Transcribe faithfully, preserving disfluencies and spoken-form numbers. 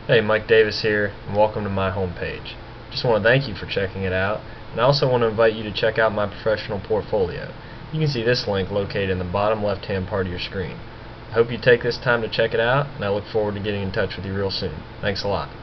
Hey, Mike Davis here, and welcome to my homepage. Just want to thank you for checking it out, and I also want to invite you to check out my professional portfolio. You can see this link located in the bottom left hand part of your screen. I hope you take this time to check it out, and I look forward to getting in touch with you real soon. Thanks a lot.